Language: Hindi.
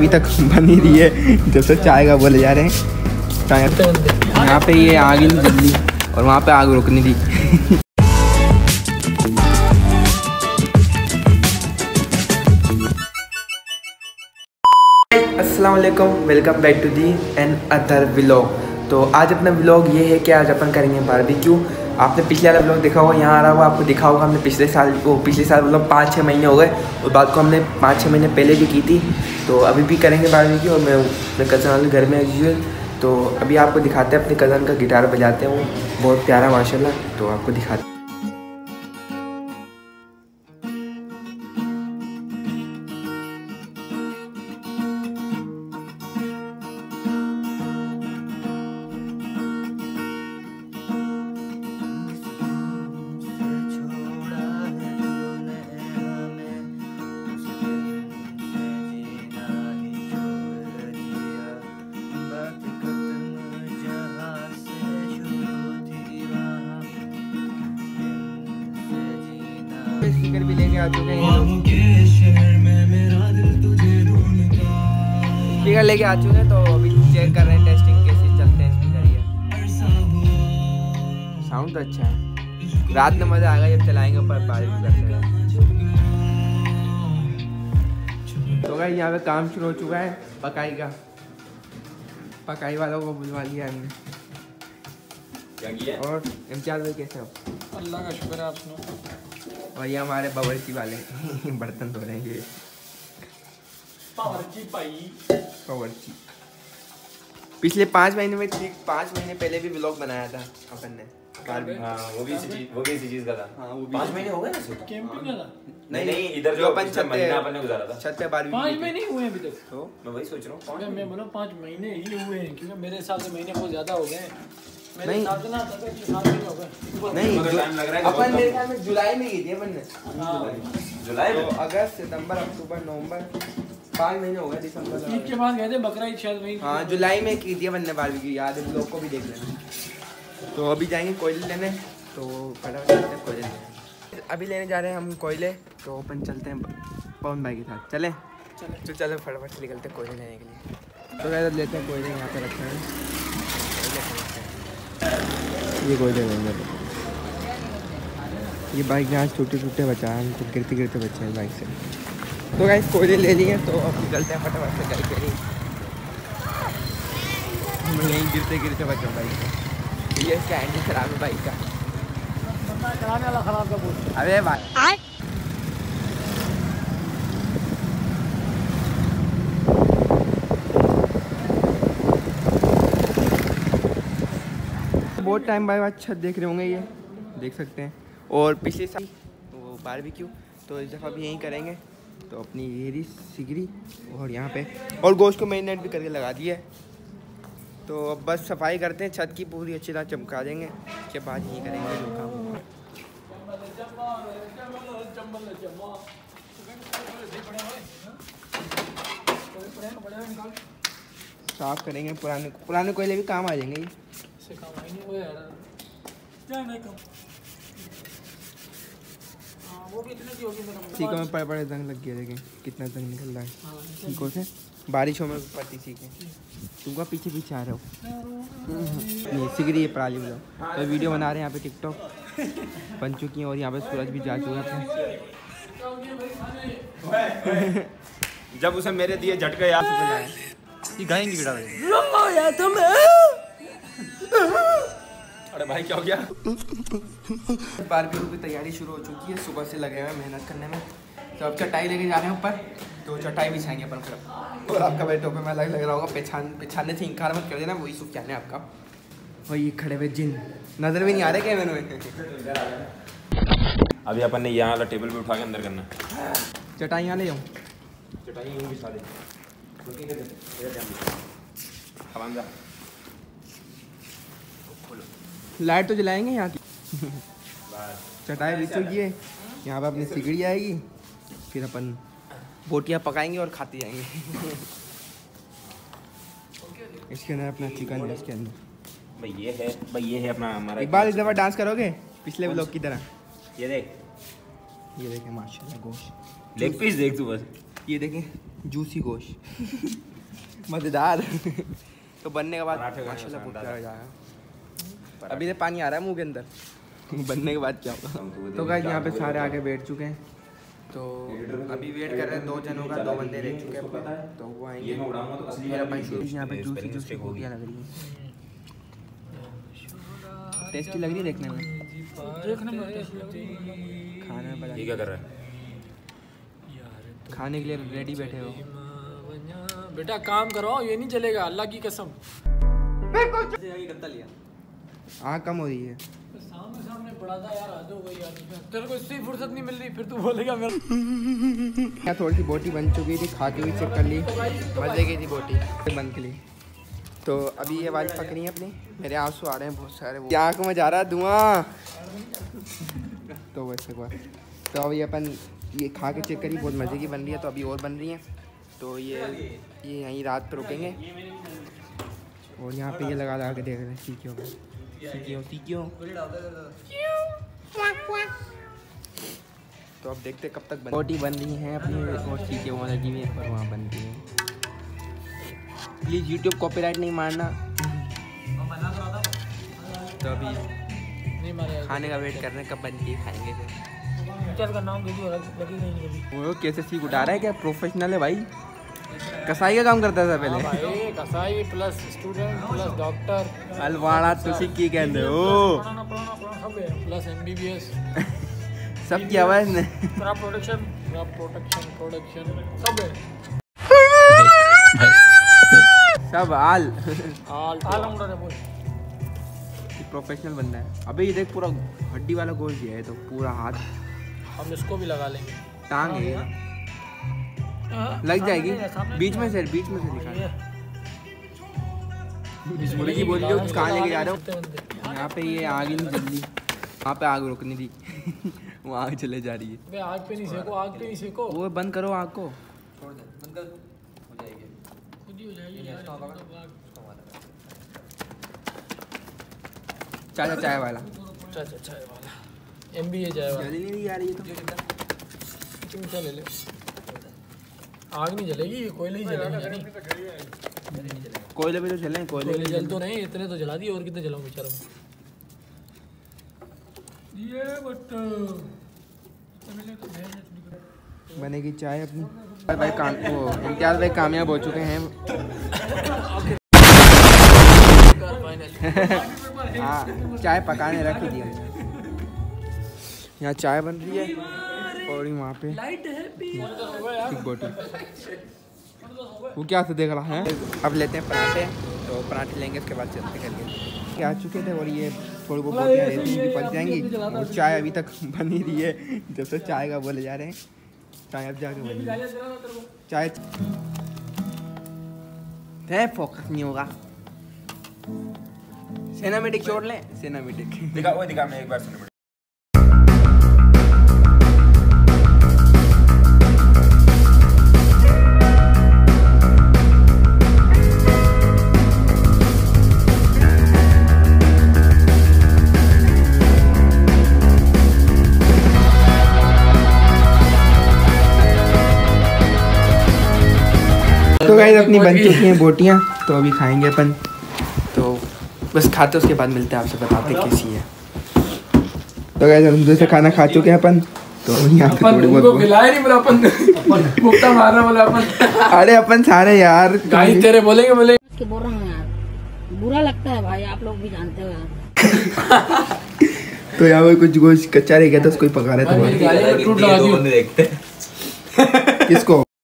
अभी तक बन ही रही है, जब तक चाय का बोले जा रहे हैं। यहाँ पे ये आग ही नहीं जल रही और वहाँ पे आग रुक नहीं रही। अस्सलाम वालेकुम, welcome back to the another vlog. तो आज अपना व्लॉग ये है कि आज अपन करेंगे बारबेक्यू। आपने पिछले वाला व्लॉग देखा होगा, यहाँ आ रहा होगा, आपको दिखा होगा। हमने पिछले साल मतलब 5-6 महीने हो गए, उस बात को हमने 5-6 महीने पहले भी की थी। तो अभी भी करेंगे बारबेक्यू और मैं अपने कज़न वाले घर में एज यूजुअल। तो अभी आपको दिखाते हैं, अपने कज़न का गिटार बजाते हैं, वो बहुत प्यारा माशाल्लाह। तो आपको दिखाते हैं। स्पीकर भी लेके आ चुके हैं, स्पीकर लेके आ चुके हैं। तो अभी चेक कर रहे हैं, टेस्टिंग कैसे चलते हैं स्पीकर। ये साउंड तो अच्छा है, रात में मज़ा आएगा जब चलाएंगे, ऊपर बारिश भी करते हैं। तो भाई यहाँ पे काम शुरू हो चुका है पकाई का। पकाई वालों को बुलवा लिया हमने। क्या किया? और इम्तियाज़ भाई कैसे हो? अल्लाह का शुक्र है, आप सुनो। और ये हमारे बावर्ची वाले बर्तन धो रहे हैं। बावर्ची पिछले 5 महीने में, ठीक 5 महीने पहले भी व्लॉग बनाया था अपन ने। वो भी इसी चीज का था। हाँ, वो 5 महीने हो गए ना कैंपिंग का था। नहीं इधर जो अपन छत पे अपन ने गुजारा था, छत पे बारबेक्यू 5 महीने ही हुए हैं अभी तक। तो मैं वही सोच रहा हूँ। अगर मैं बोला 5 महीने ही हुए हैं, क्योंकि मेरे हिसाब से महीने बहुत ज्यादा हो गए हैं। मेरे नहीं। हिसाब से ना 7 महीने हो गए। नहीं, टाइम लग रहा है। अपन मेरे ख्याल में जुलाई में की थी अपन ने। जुलाई तो में अगस्त, सितंबर, अक्टूबर, नवंबर, 5 महीने हो गए। दिसंबर ईद के बाद गए थे, बकरा ईद शायद वही। हाँ, जुलाई में की थी अपन ने बारबेक्यू, याद है, लोग को भी देख लेना। तो अभी जाएंगे कोयले लेने, तो फटाफट चलते हैं कोयले लेने। अभी लेने जा रहे हैं हम कोयले, तो अपन चलते हैं पवन भाई के साथ। चलें? तो चलो फटाफट से निकलते हैं कोयले लेने के लिए। तो क्या लेते हैं कोयले, यहाँ पे रखे हैं ये कोयले लेंगे। ये बाइक यहाँ टूटे बचा है, हमको गिरते गिरते बचे हैं बाइक से। तो गाइस कोयले ले लिए, तो अब निकलते हैं फटाफट से घर के लिए। हम यहीं गिरते गिरते बचे बाइक से। ये इसका हैंडल खराब है बाइक का। चलाने वाला खराब का बोल। अरे भाई बहुत टाइम बाद छत देख रहे होंगे, ये देख सकते हैं। और पिछले साल वो बारबेक्यू, तो इस दफ़ा भी यहीं करेंगे। तो अपनी येरी सिगरी और यहाँ पे और गोश्त को मैरिनेट भी करके लगा दिया है। तो अब बस सफाई करते हैं, छत की पूरी अच्छी तरह चमका देंगे, उसके बाद यहीं करेंगे जो काम होगा। साफ करेंगे, पुराने कोयले भी काम आ जाएंगे। ये सीखों में बड़े जंग लग गया, देखें कितना जंग निकल रहा है सीखों से। बारिशों में पड़ती सीखें। तुमका पीछे पीछे आ रहे हो। नहीं सिगरी ये पराली वाला। तो वीडियो बना रहे हैं यहाँ पे, टिकटॉक बन चुकी हैं और यहाँ पे सूरज भी जा चुका है। जब उसे मेरे दिए झटके याद ये गाएंगे गिटार। अरे भाई क्या हो गया? बारबेक्यू की तैयारी शुरू हो चुकी है, सुबह से लगे हुए हैं मेहनत करने में। तो अब चटाई लेके जा रहे हैं ऊपर, तो चटाई बिछाएंगे अपन फिर। और आपका बैठो पे मैं लग रहा होगा, पहचानने से इनकार मत कर देना, वही सुफियान है आपका। वही खड़े हुए जिन नजर भी नहीं आ रहे कैमरे में। अभी अपन ने यहाँ वाला टेबल पे उठा के अंदर करना। चटाई यहाँ ले जाऊँ? चटाई यूँ बिछा दे। लाइट तो जलाएंगे यहाँ की। चटाई बिछ चुकी है, यहाँ पे अपनी सिगड़ी आएगी, फिर अपन बोटियाँ पकाएंगे और खाते जाएंगे। इसके अंदर अपना चिकन है, इसके अंदर भाई ये है अपना हमारा। एक बार इस दफ़ा डांस करोगे पिछले व्लॉग की तरह? ये देख, ये देखें माशाल्लाह गोश्त। लेग पीस देख तू बस। ये देखें जूसी गोश्त मज़ेदार। तो बनने के बाद माशाल्लाह बहुत प्यारा जाएगा। अभी तो पानी आ रहा है मुंह के अंदर, बनने के बाद क्या होगा। तो गाइस यहाँ पे सारे आके बैठ चुके हैं, तो अभी वेट कर रहे हैं 2 जनों का, 2 बंदे रह चुके हैं, तो वो आएंगे फिर अपन शुरू। यहाँ पे जूसी जूसी गोलियाँ लग रही हैं, टेस्टी लग रही है देखने में। खाने में ये क्या कर रहा है? खाने के लिए रेडी बैठे हो? बेटा काम करो, ये नहीं चलेगा, अल्लाह की कसम। आँख कम हो रही है। सामने पड़ा था यार, हद हो गई यार, तेरे को इससे फुर्सत नहीं मिल रही, फिर तू बोलेगा मेरा। यहाँ थोड़ी सी बोटी बन चुकी थी, खा के भी चेक कर ली, मजे की थी बोटी बन के लिए। तो अभी ये वाली पक रही है अपनी, मेरे आंसू आ रहे हैं बहुत सारे, आँख में जा रहा है धुआं। तो वैसे हुआ, तो अभी अपन ये खा के चेक करी, बहुत मज़े की बन रही है। तो अभी और बन रही है, तो ये यहीं रात पर रुकेंगे। और यहाँ पे ये लगा के देख रहे हैं सीखियो में, सीखियो। तो अब देखते कब तक बोटी बन रही हैं अपनी, और सीखियो वहाँ लगी हुई है और वहाँ बन रही है। प्लीज़ यूट्यूब कॉपीराइट नहीं मारना। तो अभी खाने का वेट कर रहे हैं, कब बनती है खाएंगे फिर। का नाम लगी वो कैसे सीख उठा रहा है, क्या प्रोफेशनल है भाई, कसाई का काम करता था पहले। भाई कसाई प्लस स्टूडेंट प्लस डॉक्टर अलवाड़ा तुसी की कहते हो, प्लस MBBS सब किया हुआ है इसने। क्रॉप प्रोडक्शन सब है, सब आल प्रोफेशनल बंदा है। अबे ये देख पूरा हड्डी वाला गोश्त दिया है, तो पूरा हाथ हम इसको भी लगा लेंगे, टांग है लग जाएगी बीच में से दिखा। मुर्गी बोल रही हो कहाँ लेके जा रहे हो? यहाँ पे ये आग ही नहीं जल रही, वहाँ पे आग रुकनी थी वो आग चले जा रही है। आग पे नहीं सेको, वो बंद करो आग को, चाय वाला MBA चाय वाला जल्दी नहीं आ रही है तो चिमटा ले ले। आग नहीं जलेगी, ये कोयले ही जलेंगे। कोयले पे तो चले, कोयले जल तो नहीं, इतने तो जला दिए, और कितने जलाऊं बेचारा ये। बट बनेगी चाय अपनी। भाई वो इम्तियाज़ भाई कामयाब हो चुके हैं। हाँ चाय पकाने रखी थी हमने, यहाँ चाय बन रही है और वहाँ पे एक बोटी। वो क्या से देख रहा है। अब लेते हैं पराठे, तो पराठे लेंगे, उसके बाद चलते करके आ चुके थे। और ये थोड़ी बहुत बोटियाँ रहती हैं, पक जाएंगी। और चाय अभी तक बन ही रही है, जब से चाय का बोले जा रहे हैं, चाय अब जाके बनी। चाय फोकस नहीं होगा। सिनेमैटिक छोड़ लें, सिनेमैटिक दिखा मैं एक बार सिनेमैटिक। तो गाइस अपनी बन चुकी हैं बोटियाँ, तो अभी खाएंगे अपन। तो बस खाते उसके बाद मिलते हैं, आपसे बताते कैसी है। तो गाइस हम जैसे खाना खा चुके हैं अपन, तो यहाँ पे थोड़ी बहुत खिलाया नहीं, बोला अपन मुक्का मारना, बोला अपन। अरे अपन सारे यार गाइस तेरे बोलेंगे बोल रहा हूँ यार, बुरा लगता है भाई, आप लोग भी जानते हो यार। तो यहाँ पे कुछ गोश्त कच्चा रह गया था, उसको ही पका रहे थे। देखते किसको?